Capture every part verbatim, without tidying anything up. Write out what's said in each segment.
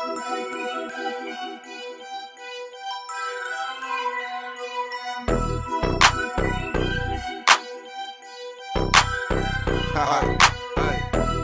Hey, hey.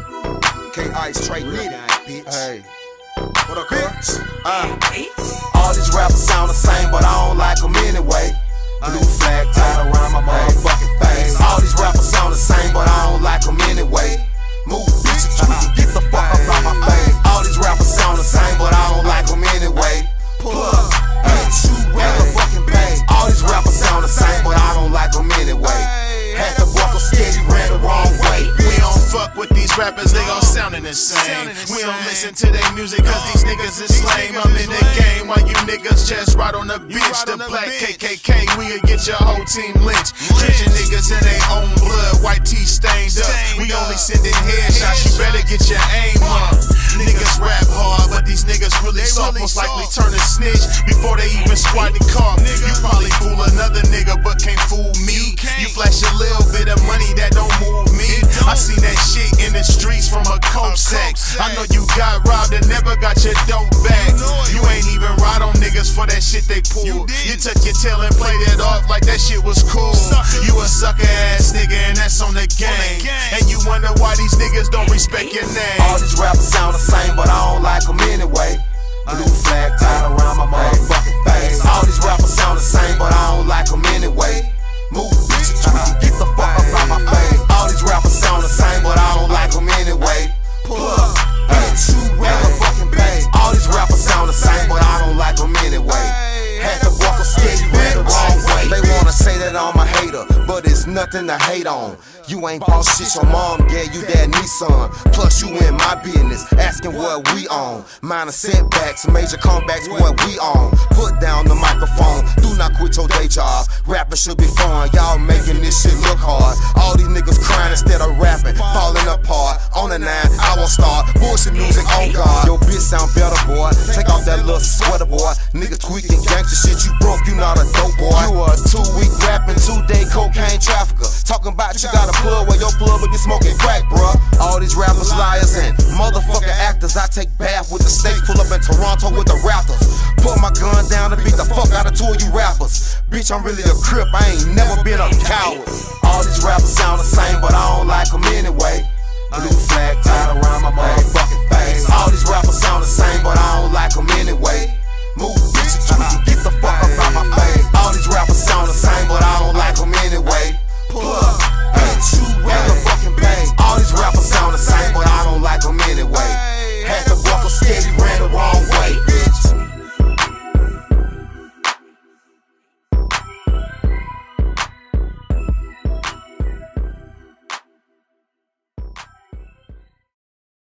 K-Ice, Trey Nitty, bitch. Hey. What up, bitch? Uh, all these rappers sound the same, but I don't like them anyway. Blue flag tied around my motherfucking face. All these rappers sound the same, but I don't like them anyway. Move, bitch, you get the fuck up out my face. All these rappers sound the same, but I don't like them anyway. Pull up, bitch, you regular fucking pay. All these rappers sound the same, but I don't like them anyway. Had to walk a steady, ran the wrong way. We don't fuck with these rappers, they gon' soundin' the same. We don't listen to their music cause these niggas is lame. I'm in the game while you niggas just ride on the bitch. The black K K K, we'll get your whole team lynched. Drenching niggas in their own blood, white tee stained up. We only sending headshots, you better get your aim up. Niggas rap hard, but these niggas really soft, most likely turn a snitch before they even squat the car. You probably fool another nigga, but can't fool me. You flash a little bit of money that don't move me. I seen that shit in the streets from a coke sack. I know you got robbed and never got your dope back. You ain't even ride on niggas for that shit they pulled. You took your tail and played it off like that shit was cool. You a sucker ass nigga and that's on the game. And you wonder why these niggas don't respect your name. All these rappers sound the same, but I don't like them anyway. Blue flag tied around my motherfucking face. All these rappers sound the same, but I don't like them anyway. Move, bitch, you get the fuck up out my face. All these rappers sound the same, but I don't like them anyway. Pull up, bitch, you regular fucking pay. All these rappers sound the same, but I don't like them anyway. Had to walk a steady, ran the wrong way. They wanna say that I'm a hater, but it's nothing to hate on. You ain't boss shit, your mom gave you that Nissan. Plus you in my business, asking what we on. Minor setbacks, major comebacks, what we on. Put down the microphone, do not quit your day job. Rapping should be fun, y'all making this shit look hard. All these niggas crying instead of rapping, falling apart. On the nine, I won't start, bullshit music on God. Your bitch sound better, boy, take off that little sweater, boy. Niggas tweaking gangster shit, you broke, you not a dope boy. You a two-week rapping, two-day cocaine trafficker. Talking about you got a plug where your plug will be smoking crack, bruh. All these rappers liars and motherfucking actors. I take bath with the snakes, pull up in Toronto with the Raptors. Put my gun down and beat the fuck out of two of you rappers. Bitch, I'm really a crip, I ain't never been a coward. All these rappers sound the same, but I don't like them anyway. Blue flag tied around my motherfucking face. All these rappers sound the same, but I don't like them anyway. Move, bitch, you get the fuck up out my face. All these rappers sound the same, but I don't like them anyway. Pull up.